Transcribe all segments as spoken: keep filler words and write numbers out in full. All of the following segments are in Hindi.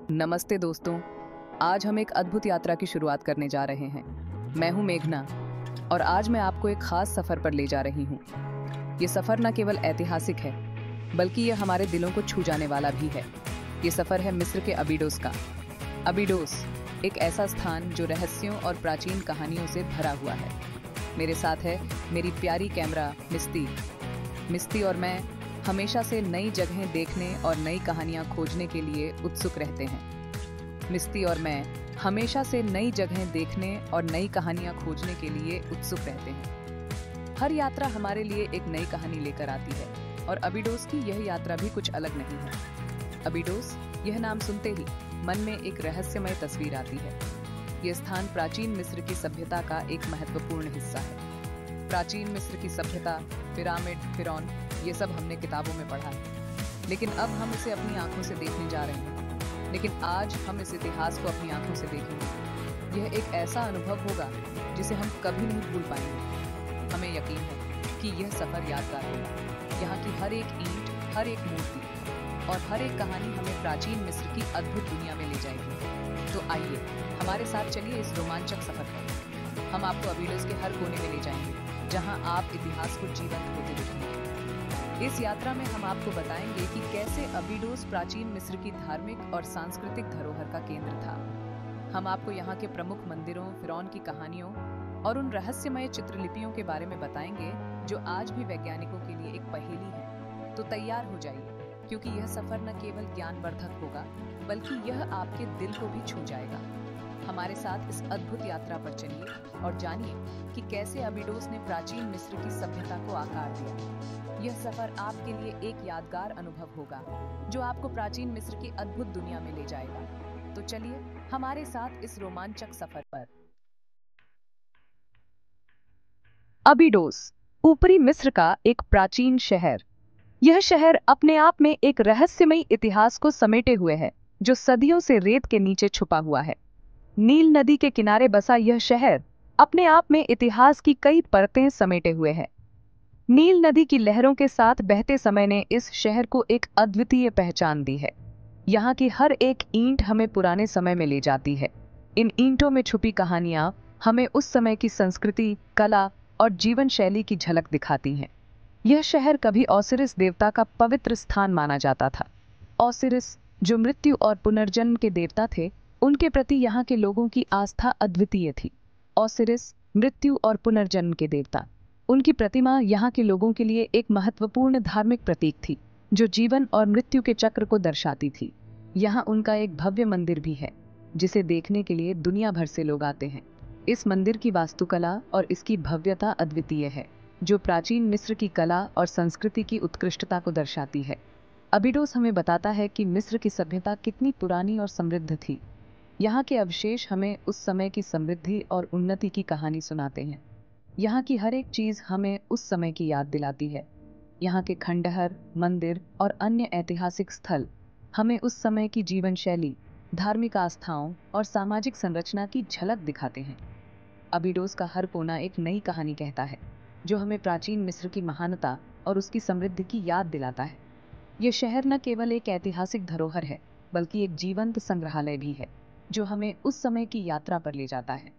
नमस्ते दोस्तों, आज हम एक अद्भुत यात्रा की शुरुआत करने जा रहे हैं। मैं हूं मेघना और आज मैं आपको एक खास सफर पर ले जा रही हूं। ये सफर न केवल ऐतिहासिक है, बल्कि ये हमारे दिलों को छू जाने वाला भी है। ये सफर है मिस्र के अबीडोस का। अबीडोस एक ऐसा स्थान जो रहस्यों और प्राचीन कहानियों से भरा हुआ है। मेरे साथ है मेरी प्यारी कैमरा मिस्ती। मिस्ती और मैं हमेशा से नई जगहें देखने और नई कहानियां खोजने के लिए उत्सुक रहते हैं। मिस्ती और मैं हमेशा से नई जगहें देखने और नई कहानियां खोजने के लिए उत्सुक रहते हैं। हर यात्रा हमारे लिए एक नई कहानी लेकर आती है और अबीडोस की यह यात्रा भी कुछ अलग नहीं है। अबीडोस यह नाम सुनते ही मन में एक रहस्यमय तस्वीर आती है। यह स्थान प्राचीन मिस्र की सभ्यता का एक महत्वपूर्ण हिस्सा है। प्राचीन मिस्र की सभ्यता, पिरामिड, फिरौन, ये सब हमने किताबों में पढ़ा है, लेकिन अब हम इसे अपनी आंखों से देखने जा रहे हैं। लेकिन आज हम इस इतिहास को अपनी आंखों से देखेंगे। यह एक ऐसा अनुभव होगा जिसे हम कभी नहीं भूल पाएंगे। हमें यकीन है कि यह सफर यादगार होगा। यहाँ की हर एक ईंट, हर एक मूर्ति और हर एक कहानी हमें प्राचीन मिस्र की अद्भुत दुनिया में ले जाएगी। तो आइए हमारे साथ चलिए इस रोमांचक सफर पर। हम आपको अबीडोस के हर कोने में ले जाएंगे, जहां आप इतिहास को जीवंत होते देखेंगे। इस यात्रा में हम आपको बताएंगे कि कैसे अबीडोस प्राचीन मिस्र की धार्मिक और सांस्कृतिक धरोहर का केंद्र था। हम आपको यहाँ के प्रमुख मंदिरों, फिरौन की कहानियों और उन रहस्यमय चित्रलिपियों के बारे में बताएंगे जो आज भी वैज्ञानिकों के लिए एक पहेली है। तो तैयार हो जाइए, क्योंकि यह सफर न केवल ज्ञानवर्धक होगा, बल्कि यह आपके दिल को भी छू जाएगा। हमारे साथ इस अद्भुत यात्रा पर चलिए और जानिए कि कैसे अबीडोस ने प्राचीन मिस्र की सभ्यता को आकार दिया। यह सफर आपके लिए एक यादगार अनुभव होगा, जो आपको प्राचीन मिस्र की अद्भुत दुनिया में ले जाएगा। तो चलिए हमारे साथ इस रोमांचक सफर पर। अबीडोस, ऊपरी मिस्र का एक प्राचीन शहर। यह शहर अपने आप में एक रहस्यमय इतिहास को समेटे हुए है, जो सदियों से रेत के नीचे छुपा हुआ है। नील नदी के किनारे बसा यह शहर अपने आप में इतिहास की कई परतें समेटे हुए है। नील नदी की लहरों के साथ बहते समय ने इस शहर को एक अद्वितीय पहचान दी है। यहाँ की हर एक ईंट हमें पुराने समय में ले जाती है। इन ईंटों में छुपी कहानियां हमें उस समय की संस्कृति, कला और जीवन शैली की झलक दिखाती हैं। यह शहर कभी ओसिरिस देवता का पवित्र स्थान माना जाता था। ओसिरिस, जो मृत्यु और पुनर्जन्म के देवता थे, उनके प्रति यहाँ के लोगों की आस्था अद्वितीय थी। ओसिरिस, मृत्यु और पुनर्जन्म के देवता, उनकी प्रतिमा यहाँ के लोगों के लिए एक महत्वपूर्ण धार्मिक प्रतीक थी, जो जीवन और मृत्यु के चक्र को दर्शाती थी। यहाँ उनका एक भव्य मंदिर भी है, जिसे देखने के लिए दुनिया भर से लोग आते हैं। इस मंदिर की वास्तुकला और इसकी भव्यता अद्वितीय है, जो प्राचीन मिस्र की कला और संस्कृति की उत्कृष्टता को दर्शाती है। अबीडोस हमें बताता है कि मिस्र की सभ्यता कितनी पुरानी और समृद्ध थी। यहाँ के अवशेष हमें उस समय की समृद्धि और उन्नति की कहानी सुनाते हैं। यहाँ की हर एक चीज हमें उस समय की याद दिलाती है। यहाँ के खंडहर, मंदिर और अन्य ऐतिहासिक स्थल हमें उस समय की जीवन शैली, धार्मिक आस्थाओं और सामाजिक संरचना की झलक दिखाते हैं। अबीडोस का हर कोना एक नई कहानी कहता है, जो हमें प्राचीन मिस्र की महानता और उसकी समृद्धि की याद दिलाता है। ये शहर न केवल एक ऐतिहासिक धरोहर है, बल्कि एक जीवंत संग्रहालय भी है, जो हमें उस समय की यात्रा पर ले जाता है।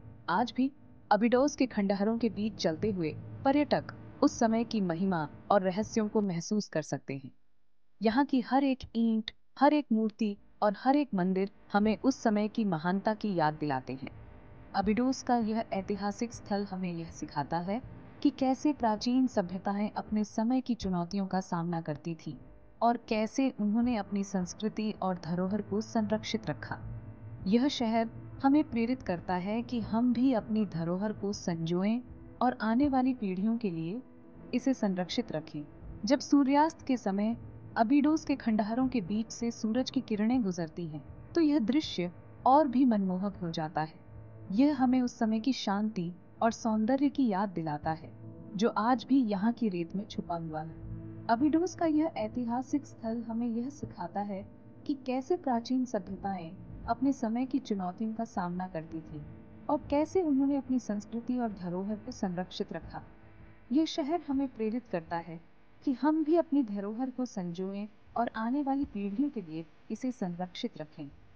आज भी अबीडोस के खंडहरों के बीच चलते हुए पर्यटक उस समय की महिमा और रहस्यों को महसूस कर सकते हैं। यहाँ की हर एक ईंट, हर एक मूर्ति और हर एक मंदिर हमें उस समय की महानता की याद दिलाते हैं। अबीडोस का यह ऐतिहासिक स्थल हमें यह सिखाता है कि कैसे प्राचीन सभ्यताएं अपने समय की चुनौतियों का सामना करती थी और कैसे उन्होंने अपनी संस्कृति और धरोहर को संरक्षित रखा। यह शहर हमें प्रेरित करता है कि हम भी अपनी धरोहर को संजोएं और आने वाली पीढ़ियों के लिए इसे संरक्षित रखें। जब सूर्यास्त के समय अबीडोस के खंडहरों के बीच से सूरज की किरणें गुजरती हैं, तो यह दृश्य और भी मनमोहक हो जाता है। यह हमें उस समय की शांति और सौंदर्य की याद दिलाता है, जो आज भी यहाँ की रेत में छुपा हुआ है। अबीडोस का यह ऐतिहासिक स्थल हमें यह सिखाता है कि कैसे प्राचीन सभ्यताएं अपने समय की चुनौतियों का सामना करती थी और कैसे उन्होंने अपनी संस्कृति और धरोहर को संरक्षित रखा। ये शहर हमें प्रेरित करता है कि हम भी अपनी धरोहर को संजोएं और आने वाली पीढ़ियों के लिए इसे संरक्षित रखें।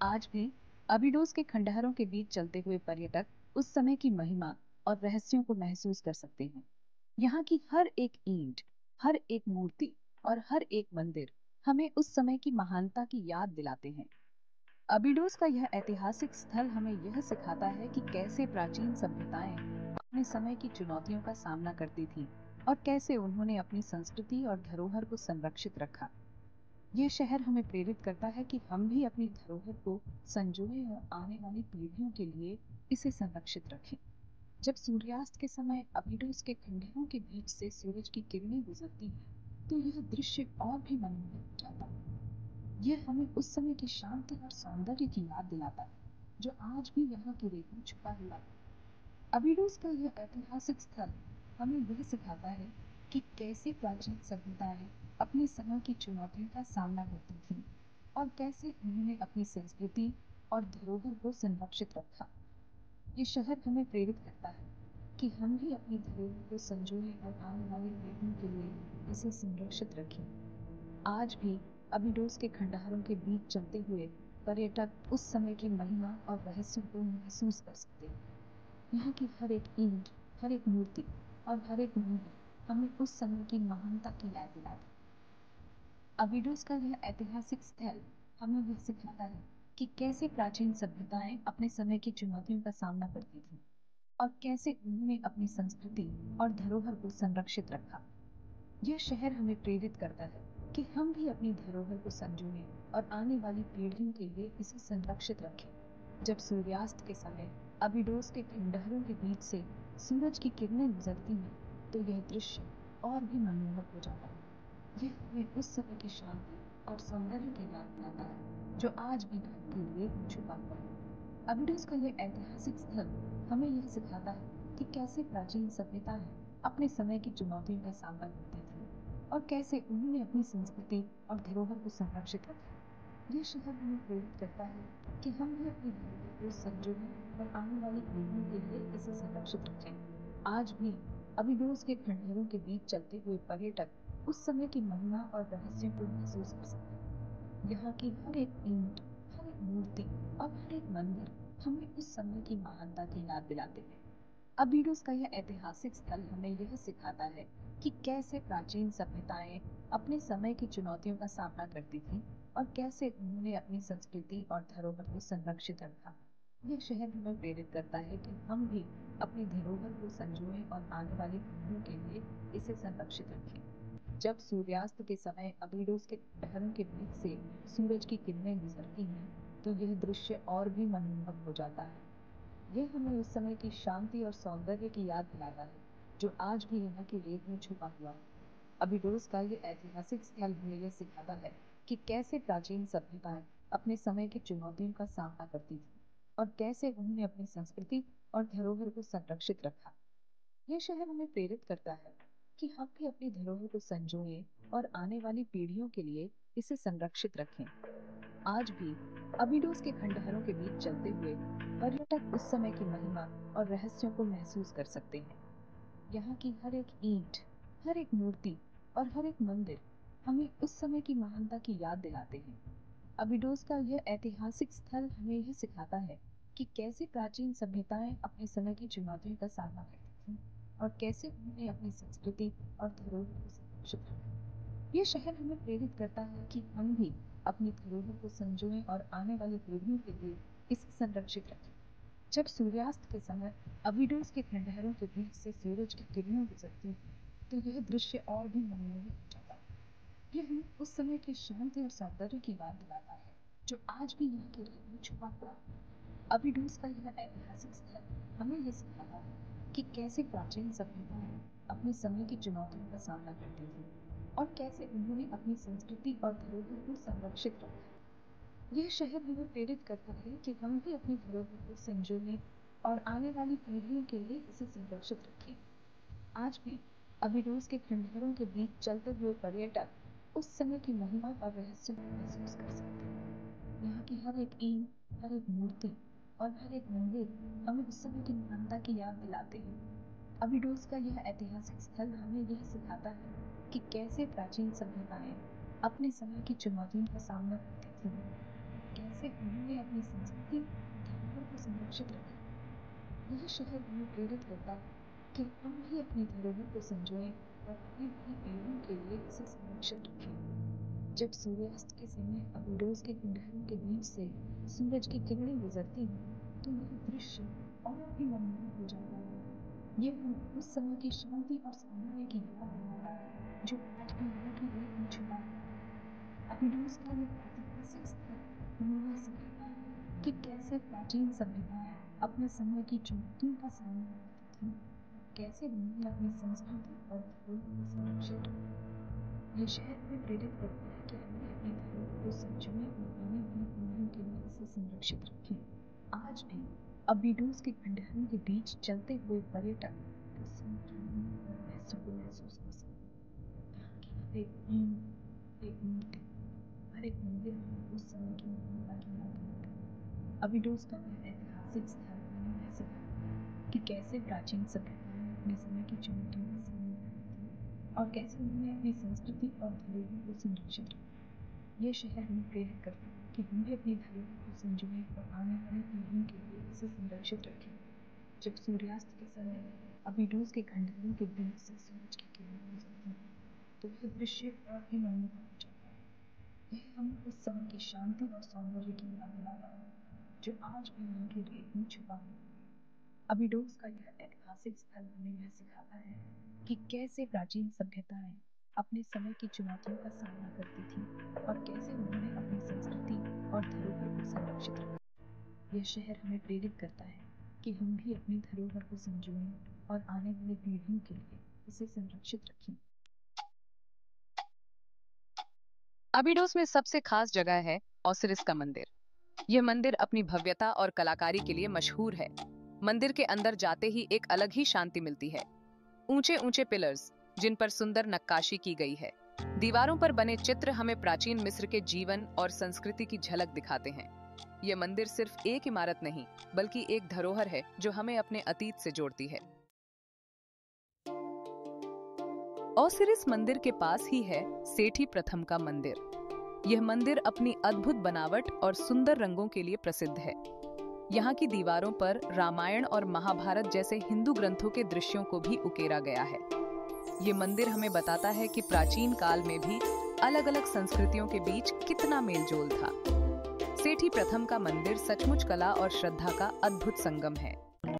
आज भी अभिडोस के खंडहरों के बीच चलते हुए पर्यटक उस समय की महिमा और रहस्यों को महसूस कर सकते हैं। यहाँ की हर एक ईंट, हर एक मूर्ति और हर एक मंदिर हमें उस समय की महानता की याद दिलाते हैं। अबिडोस का यह ऐतिहासिक स्थल हमें यह सिखाता है कि कैसे प्राचीन सभ्यताएं अपने समय की चुनौतियों का सामना करती थीं और कैसे उन्होंने अपनी संस्कृति और धरोहर को संरक्षित रखा। यह शहर हमें प्रेरित करता है कि हम भी अपनी धरोहर को संजोए और आने वाली पीढ़ियों के लिए इसे संरक्षित रखें। जब सूर्यास्त के समय अबिडोस के खंडहरों के बीच से सूरज की किरणें गुजरती हैं, तो यह दृश्य और भी मनमोहक हो जाता है। यह हमें उस समय की शांति और सौंदर्य की याद दिलाता है, जो आज भी यहाँ की रेत में छुपा हुआ है। अबिडोस का यह ऐतिहासिक स्थल हमें यह सिखाता है कि कैसे प्राचीन सभ्यताएं अपने समय की चुनौतियों का सामना करती थीं और कैसे उन्होंने अपनी संस्कृति और धरोहर को संरक्षित रखा। ये शहर हमें प्रेरित करता है कि हम भी अपनी धरोहर को संजोए और आने वाली पीढ़ियों के लिए इसे संरक्षित रखें। आज भी अबिडोस के खंडहरों के बीच चलते हुए पर्यटक उस समय की महिमा और रहस्यों को महसूस कर सकते हैं। यहाँ की हर एक ईंट, हर एक मूर्ति और हर एक मंदिर हमें उस समय की महानता की याद दिलाती है। अबिडोस का यह ऐतिहासिक स्थल हमें यह सिखाता है कि कैसे प्राचीन सभ्यताएं अपने समय की चुनौतियों का सामना करती थीं और कैसे उन्होंने अपनी संस्कृति और धरोहर को संरक्षित रखा। यह शहर हमें प्रेरित करता है कि हम भी अपनी धरोहर को संजोए और आने वाली पीढ़ियों के लिए इसे संरक्षित रखें। जब सूर्यास्त के समय अबिडोस के खंडहरों के बीच से सूरज की किरणें गुजरती हैं, तो यह दृश्य और भी मनमोहक हो जाता है। यह हमें उस समय की शांति और सौंदर्य की याद दिलाता है, जो आज भी घर के लिए छुपा हुआ है। अबिडोस का यह ऐतिहासिक स्थल हमें यह सिखाता है कि कैसे प्राचीन सभ्यताएं अपने समय की चुनौतियों का सामना करती थी और कैसे उन्होंने अपनी संस्कृति और धरोहर को संरक्षित रखा। यह शहर हमें प्रेरित करता है कि हम भी अपनी धरोहर को संजोए और आने वाली पीढ़ियों के लिए इसे संरक्षित रखें। आज भी अबिडोस के खंडहरों के बीच चलते हुए पर्यटक उस समय की महिमा और रहस्यों को महसूस कर सकते हैं। यहाँ की हर एक ईंट, हर एक मूर्ति और हर एक मंदिर हमें उस समय की महानता की याद दिलाते हैं। अबिडोस का यह ऐतिहासिक स्थल हमें यह सिखाता है कि कैसे प्राचीन सभ्यताएं अपने समय की चुनौतियों का सामना करती थीं और कैसे उन्होंने अपनी संस्कृति और धरोहर को संरक्षित रखा। यह शहर हमें प्रेरित करता है कि हम भी अपनी धरोहर को संजोए और आने वाली पीढ़ियों के लिए इसे संरक्षित रखें। जब सूर्यास्त के समय अबिडोस के खंडहरों के बीच से सूरज की किरणें गुजरती हैं, तो यह दृश्य और भी मनमोहक हो जाता है। यह हमें उस समय की शांति और सौंदर्य की याद दिलाता है, जो आज भी यहाँ की रेत में छुपा हुआ है। अबिडोस का ये ऐतिहासिक स्थल हमें यह सिखाता है कि कैसे प्राचीन सभ्यताएं अपने समय की चुनौतियों का सामना करती थी और कैसे उन्होंने अपनी संस्कृति और धरोहर को संरक्षित रखा। यह शहर हमें प्रेरित करता है कि हम भी अपनी धरोहर को संजोए और आने वाली पीढ़ियों के लिए इसे संरक्षित रखें। आज भी अबिडोस के खंडहरों के बीच चलते हुए पर्यटक उस समय की महिमा और रहस्यों को महसूस कर सकते हैं। यहाँ की हर एक ईंट, हर एक मूर्ति और हर एक मंदिर हमें उस समय की महानता की याद दिलाते हैं। अबिडोस का यह ऐतिहासिक स्थल हमें यह सिखाता है कि कैसे प्राचीन सभ्यताएं अपने समय की चुनौतियों का सामना करती थीं और कैसे उन्होंने अपनी संस्कृति और धरोहर को संरक्षित रखा। ये शहर हमें प्रेरित करता है कि हम भी अपनी धरोहर को संजोए और आने वाली पीढ़ियों के लिए इसे संरक्षित रखें। जब सूर्यास्त के समय अबिडोस के खंडहरों के बीच से सूरज की किरणें गुजरती हैं, तो यह दृश्य और भी मनमोहक हो जाता है। यह हमें उस समय की शांति और सौंदर्य की याद दिलाता है, जो आज भी यहाँ के रेत में छुपा हुआ है। अबिडोस का यह ऐतिहासिक स्थल हमें यह सिखाता है कि कैसे प्राचीन सभ्यताएं अपने समय की चुनौतियों का सामना करती थी और कैसे उन्होंने अपनी संस्कृति और धरोहर को संरक्षित रखा। यह शहर हमें प्रेरित करता है कि हम भी अपनी धरोहर को संजोने और आने वाली पीढ़ियों के लिए इसे संरक्षित रखें। आज भी अबिडोस के खंडहरों के बीच चलते हुए पर्यटक उस समय की महिमा और रहस्य को महसूस कर सकते हैं। यहाँ की हर एक ईंट, हर एक मूर्ति और हर एक मंदिर हमें उस समय की महानता की याद दिलाते हैं। अबिडोस का यह ऐतिहासिक स्थल हमें यह सिखाता है कि कैसे प्राचीन सभ्यताएं अपने समय की चुनौतियों का सामना करती थीं, कैसे कैसे उन्होंने अपनी संस्कृति धरोहर को संरक्षित रखा। यह शहर हमें प्रेरित करता है कि हम भी अपनी धरोहर को संजोएं और अपनी अपनी पीढ़ियों के लिए इसे संरक्षित रखें। जब सूर्यास्त के समय अबीडोस के खंडहरों के बीच से सूरज की किरणें गुजरती हैं तो यह दृश्य और भी मनमोहक हो जाता है। यह हमें उस समय की शांति और सौंदर्य की याद दिलाता है जो आज भी लोगों की रेत में छुपा है। अबीडोस का यह ऐतिहासिक स्थल हमें सिखाता है कि कैसे प्राचीन सभ्यताएं अपने समय की चुनौतियों का सामना करती थीं, कैसे उन्होंने अपनी संस्कृति और धरोहर को संरक्षित रखा। यह शहर हमें प्रेरित करता है कि हमें अपनी धरोहर को संजोएं और आने वाली पीढ़ियों के लिए इसे संरक्षित रखें। आज भी अबीडोस के खंडहरों के बीच चलते हुए पर्यटक उस समय की नींद और रहस्य को महसूस कर सकते हैं। यहाँ की हर एक ईंट, एक मूर्ति, हर एक मंदिर हमें उस समय की महानता की याद दिलाता है। अबीडोस का यह ऐतिहासिक स्थल हमें यह सिखाता है कि कैसे प्राचीन सभ्यताएं अपने समय की चुनौतियों का सामना करती थीं और कैसे उन्होंने अपनी संस्कृति और धरोहर को संरक्षित रखा। ये शहर हमें प्रेरित करता है कि हम भी अपनी धरोहर को संजोएं और आने वाली पीढ़ियों के लिए इसे संरक्षित रखें। जब सूर्यास्त के समय अबीडोस के खंडहरों के बीच से सूरज की किरणें गुजरती हैं तो यह दृश्य और भी मनमोहक हो जाता है। यह हमें उस समय की शांति और सौंदर्य की याद दिलाता है जो आज भी उनके रेत में छुपा है। अबीडोस का यह ऐतिहासिक स्थल हमें यह सिखाता है कि कैसे प्राचीन सभ्यताएं अपने समय की चुनौतियों का सामना करती थीं और कैसे उन्होंने अपनी संस्कृति और धरोहर को संरक्षित रखा। यह शहर हमें प्रेरित करता है कि हम भी अपनी धरोहर को संजोएं और आने वाली पीढ़ियों के लिए इसे संरक्षित रखें। अबीडोस में सबसे खास जगह है ओसिरिस का मंदिर। यह मंदिर अपनी भव्यता और कलाकारी के लिए मशहूर है। मंदिर के अंदर जाते ही एक अलग ही शांति मिलती है। ऊंचे ऊंचे पिलर्स जिन पर सुंदर नक्काशी की गई है, दीवारों पर बने चित्र हमें प्राचीन मिस्र के जीवन और संस्कृति की झलक दिखाते हैं। यह मंदिर सिर्फ एक इमारत नहीं बल्कि एक धरोहर है जो हमें अपने अतीत से जोड़ती है। ओसिरिस मंदिर के पास ही है सेठी प्रथम का मंदिर। यह मंदिर अपनी अद्भुत बनावट और सुंदर रंगों के लिए प्रसिद्ध है। यहाँ की दीवारों पर रामायण और महाभारत जैसे हिंदू ग्रंथों के दृश्यों को भी उकेरा गया है। ये मंदिर हमें बताता है कि प्राचीन काल में भी अलग अलग संस्कृतियों के बीच कितना मेलजोल था। सेठी प्रथम का मंदिर सचमुच कला और श्रद्धा का अद्भुत संगम है।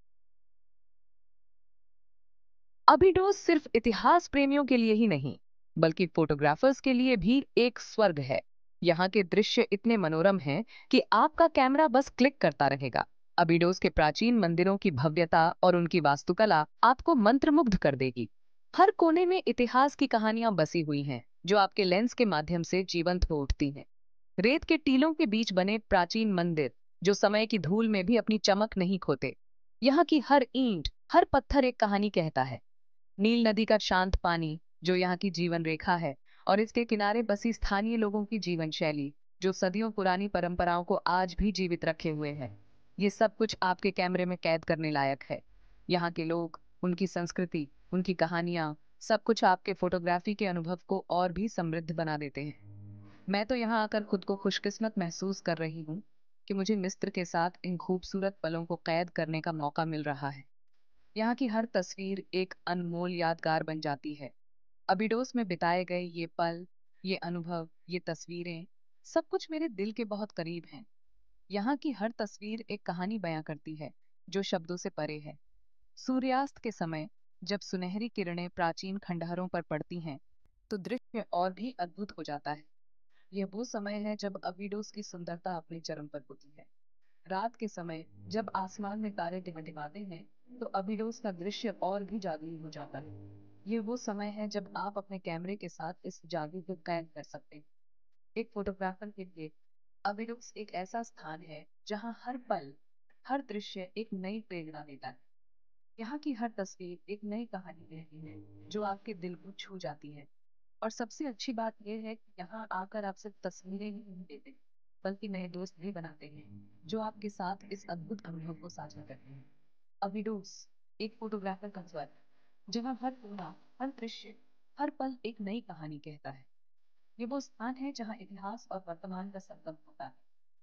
अबीडोस सिर्फ इतिहास प्रेमियों के लिए ही नहीं बल्कि फोटोग्राफर्स के लिए भी एक स्वर्ग है। यहाँ के दृश्य इतने मनोरम हैं कि आपका कैमरा बस क्लिक करता रहेगा। अबीडोस के प्राचीन मंदिरों की भव्यता और उनकी वास्तुकला आपको मंत्रमुग्ध कर देगी। हर कोने में इतिहास की कहानियां बसी हुई हैं जो आपके लेंस के माध्यम से जीवंत हो उठती हैं। रेत के टीलों के बीच बने प्राचीन मंदिर जो समय की धूल में भी अपनी चमक नहीं खोते। यहाँ की हर ईंट, हर पत्थर एक कहानी कहता है। नील नदी का शांत पानी जो यहाँ की जीवन रेखा है और इसके किनारे बसी स्थानीय लोगों की जीवन शैली जो सदियों पुरानी परंपराओं को आज भी जीवित रखे हुए है, ये सब कुछ आपके कैमरे में कैद करने लायक है। यहाँ के लोग, उनकी संस्कृति, उनकी कहानियां, सब कुछ आपके फोटोग्राफी के अनुभव को और भी समृद्ध बना देते हैं। मैं तो यहाँ आकर खुद को खुशकिस्मत महसूस कर रही हूँ कि मुझे मिस्र के साथ इन खूबसूरत पलों को कैद करने का मौका मिल रहा है। यहाँ की हर तस्वीर एक अनमोल यादगार बन जाती है। अबीडोस में बिताए गए ये पल, ये अनुभव, ये तस्वीरें, सब कुछ मेरे दिल के बहुत करीब हैं। यहाँ की हर तस्वीर एक कहानी बयां करती है जो शब्दों से परे है। सूर्यास्त के समय जब सुनहरी किरणें प्राचीन खंडहरों पर पड़ती हैं तो दृश्य और भी अद्भुत हो जाता है। यह वो समय है जब अबीडोस की सुंदरता अपने चरम पर होती है। रात के समय जब आसमान में तारे टिमटिमाते हैं तो अबीडोस का दृश्य और भी जादुई हो जाता है। ये वो समय है जब आप अपने कैमरे के साथ इस जादू को कैद कर सकते हैं। एक फोटोग्राफर के लिए अबीडोस एक ऐसा स्थान है जहां हर पल, हर दृश्य एक नई प्रेरणा देता है। यहाँ की हर तस्वीर एक नई कहानी कहती है जो आपके दिल को छू जाती है। और सबसे अच्छी बात यह है कि यहाँ आकर आप सिर्फ तस्वीरें ही नहीं देते बल्कि नए दोस्त भी बनाते हैं जो आपके साथ इस अद्भुत अनुभव को साझा करते हैं। अबीडोस एक फोटोग्राफर का स्वर्ग जहाँ हर कोना, हर दृश्य, हर पल एक नई कहानी कहता है। ये वो स्थान है जहाँ इतिहास और वर्तमान का संगम होता है।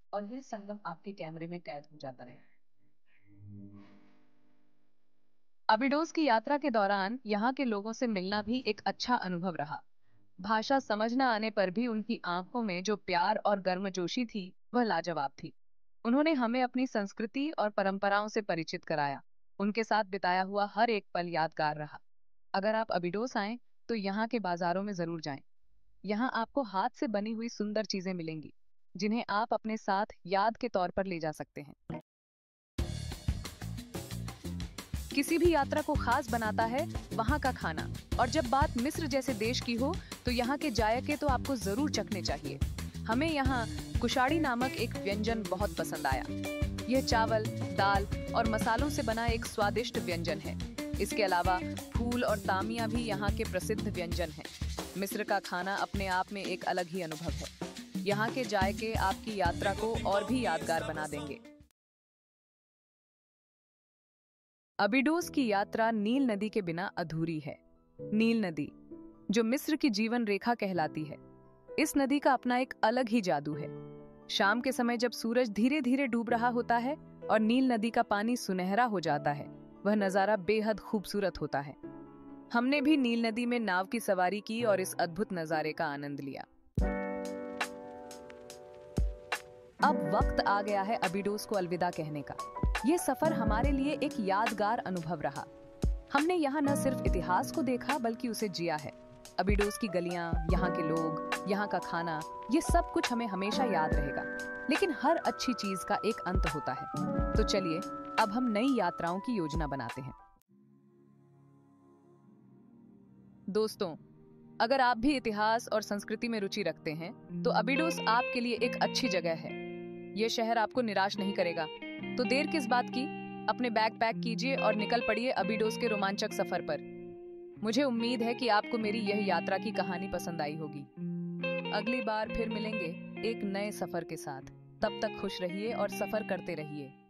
और यह संगम आपके कैमरे में कैद हो जाता है। अबिडोस की यात्रा के दौरान यहाँ के लोगों से मिलना भी एक अच्छा अनुभव रहा। भाषा समझ न आने पर भी उनकी आंखों में जो प्यार और गर्मजोशी थी वह लाजवाब थी। उन्होंने हमें अपनी संस्कृति और परंपराओं से परिचित कराया। उनके साथ बिताया हुआ हर एक पल यादगार रहा। अगर आप अबिडोस आएं तो यहाँ के बाजारों में जरूर जाएं। यहाँ आपको हाथ से बनी हुई सुंदर चीजें मिलेंगी जिन्हें आप अपने साथ याद के तौर पर ले जा सकते हैं। किसी भी यात्रा को खास बनाता है वहाँ का खाना, और जब बात मिस्र जैसे देश की हो तो यहाँ के जायके तो आपको जरूर चखने चाहिए। हमें यहाँ कुशाड़ी नामक एक व्यंजन बहुत पसंद आया। यह चावल, दाल और मसालों से बना एक स्वादिष्ट व्यंजन है। इसके अलावा फूल और तामिया भी यहाँ के प्रसिद्ध व्यंजन हैं। मिस्र का खाना अपने आप में एक अलग ही अनुभव है। यहाँ के जायके आपकी यात्रा को और भी यादगार बना देंगे। अबिडोस की यात्रा नील नदी के बिना अधूरी है। नील नदी, जो मिस्र की जीवन रेखा कहलाती है, इस नदी का अपना एक अलग ही जादू है। शाम के समय जब सूरज धीरे धीरे डूब रहा होता है और नील नदी का पानी सुनहरा हो जाता है, वह नजारा बेहद खूबसूरत होता है। हमने भी नील नदी में नाव की सवारी की और इस अद्भुत नजारे का आनंद लिया। अब वक्त आ गया है अबिडोस को अलविदा कहने का। ये सफर हमारे लिए एक यादगार अनुभव रहा। हमने यहाँ न सिर्फ इतिहास को देखा बल्कि उसे जिया है। अबिडोस की गलियां, यहाँ के लोग, यहाँ का खाना, ये सब कुछ हमें हमेशा याद रहेगा। लेकिन हर अच्छी चीज का एक अंत होता है। तो चलिए अब हम नई यात्राओं की योजना बनाते हैं। दोस्तों, अगर आप भी इतिहास और संस्कृति में रुचि रखते हैं तो अबिडोस आपके लिए एक अच्छी जगह है। यह शहर आपको निराश नहीं करेगा। तो देर किस बात की, अपने बैग पैक कीजिए और निकल पड़िए अबिडोस के रोमांचक सफर पर। मुझे उम्मीद है कि आपको मेरी यह यात्रा की कहानी पसंद आई होगी। अगली बार फिर मिलेंगे एक नए सफर के साथ। तब तक खुश रहिए और सफर करते रहिए।